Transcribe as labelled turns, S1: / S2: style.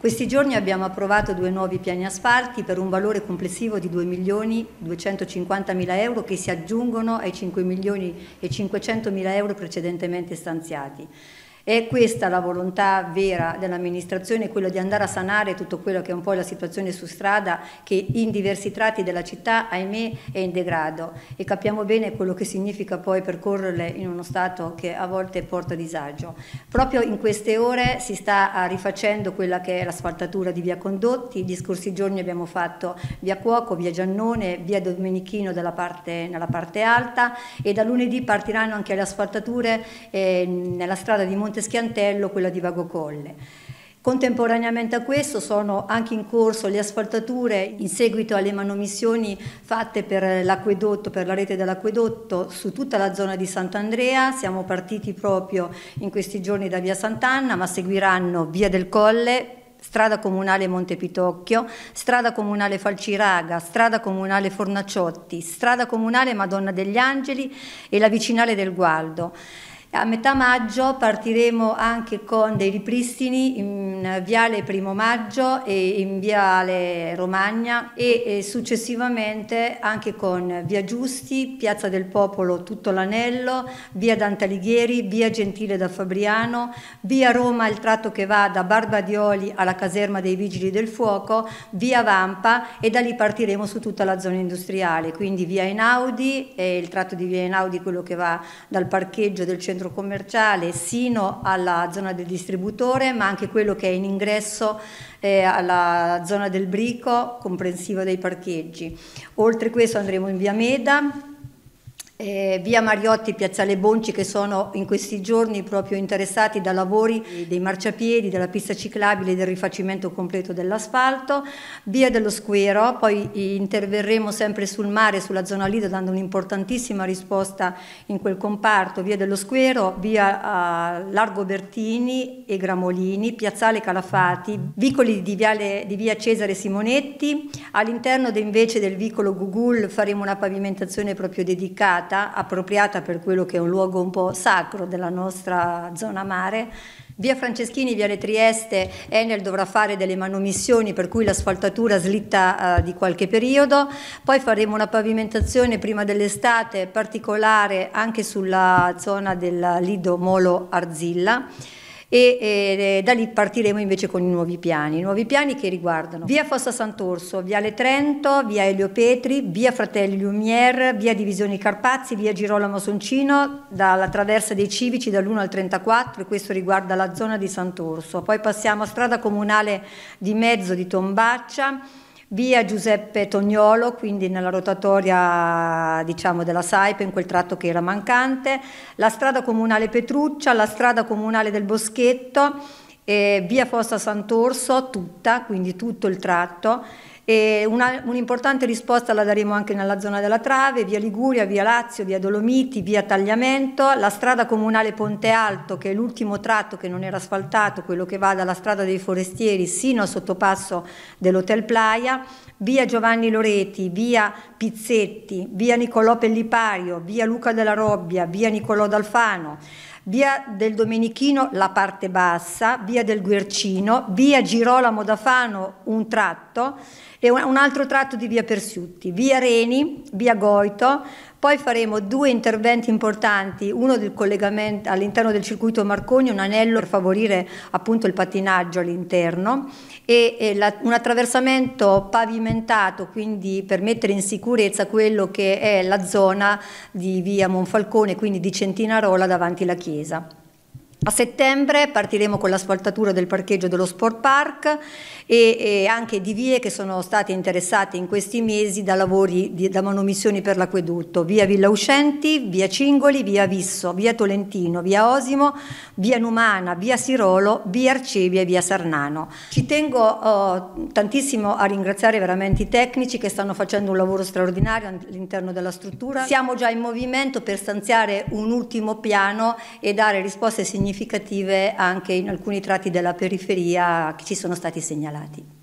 S1: Questi giorni abbiamo approvato 2 nuovi piani asfalti per un valore complessivo di 2.250.000 euro che si aggiungono ai 5.500.000 euro precedentemente stanziati. È questa la volontà vera dell'amministrazione, quello di andare a sanare tutto quello che è un po' la situazione su strada che in diversi tratti della città, ahimè, è in degrado, e capiamo bene quello che significa poi percorrerle in uno stato che a volte porta disagio. Proprio in queste ore si sta rifacendo quella che è l'asfaltatura di via Condotti. Gli scorsi giorni abbiamo fatto via Cuoco, via Giannone, via Domenichino nella parte alta, e da lunedì partiranno anche le asfaltature nella strada di Monteschiantello, quella di Vago Colle. Contemporaneamente a questo sono anche in corso le asfaltature in seguito alle manomissioni fatte per l'acquedotto, per la rete dell'acquedotto su tutta la zona di Sant'Andrea. Siamo partiti proprio in questi giorni da via Sant'Anna, ma seguiranno via del Colle, strada comunale Montepitocchio, strada comunale Falciraga, strada comunale Fornacciotti, strada comunale Madonna degli Angeli e la vicinale del Gualdo. A metà maggio partiremo anche con dei ripristini in viale Primo Maggio e in viale Romagna e successivamente anche con via Giusti, piazza del Popolo, tutto l'anello, via Dante Alighieri, via Gentile da Fabriano, via Roma, il tratto che va da Barbadioli alla caserma dei Vigili del Fuoco, via Vampa, e da lì partiremo su tutta la zona industriale, quindi via Einaudi e il tratto di via Einaudi, quello che va dal parcheggio del centro commerciale sino alla zona del distributore, ma anche quello che è in ingresso alla zona del Brico, comprensiva dei parcheggi. Oltre questo andremo in via Meda, via Mariotti, piazzale Bonci, che sono in questi giorni proprio interessati da lavori dei marciapiedi, della pista ciclabile e del rifacimento completo dell'asfalto, via dello Squero. Poi interverremo sempre sul mare, sulla zona Lido, dando un'importantissima risposta in quel comparto, via dello Squero, via Largo Bertini e Gramolini, piazzale Calafati, vicoli di via Cesare Simonetti. All'interno invece del vicolo Gugul faremo una pavimentazione proprio dedicata, appropriata per quello che è un luogo un po' sacro della nostra zona mare. Via Franceschini, viale Trieste, Enel dovrà fare delle manomissioni per cui l'asfaltatura slitta di qualche periodo. Poi faremo una pavimentazione prima dell'estate particolare anche sulla zona del Lido Molo Arzilla. E da lì partiremo invece con i nuovi piani che riguardano via Fossa Sant'Orso, viale Trento, via Elio Petri, via Fratelli Lumière, via Divisioni Carpazzi, via Girolamo Soncino, dalla traversa dei Civici dall'1 al 34, e questo riguarda la zona di Sant'Orso. Poi passiamo a strada comunale di mezzo di Tombaccia, via Giuseppe Tognolo, quindi nella rotatoria diciamo della Saipe, in quel tratto che era mancante, la strada comunale Petruccia, la strada comunale del Boschetto, via Fossa Sant'Orso tutta, quindi tutto il tratto. Un'importante risposta la daremo anche nella zona della Trave, via Liguria, via Lazio, via Dolomiti, via Tagliamento, la strada comunale Ponte Alto, che è l'ultimo tratto che non era asfaltato, quello che va dalla strada dei Forestieri sino al sottopasso dell'Hotel Playa, via Giovanni Loreti, via Pizzetti, via Nicolò Pellipario, via Luca della Robbia, via Nicolò d'Alfano, via del Domenichino la parte bassa, via del Guercino, via Girolamo da Fano un tratto e un altro tratto di via Persiutti, via Reni, via Goito. Poi faremo 2 interventi importanti, uno del collegamento all'interno del circuito Marconi, un anello per favorire appunto il pattinaggio all'interno, e un attraversamento pavimentato, quindi per mettere in sicurezza quello che è la zona di via Monfalcone, quindi di Centinarola davanti alla chiesa. A settembre partiremo con l'asfaltatura del parcheggio dello Sport Park e anche di vie che sono state interessate in questi mesi da lavori da manomissioni per l'acquedotto, via Villa Uscenti, via Cingoli, via Visso, via Tolentino, via Osimo, via Numana, via Sirolo, via Arcevia e via Sarnano. Ci tengo tantissimo a ringraziare veramente i tecnici che stanno facendo un lavoro straordinario all'interno della struttura. Siamo già in movimento per stanziare un ultimo piano e dare risposte significative anche in alcuni tratti della periferia che ci sono stati segnalati.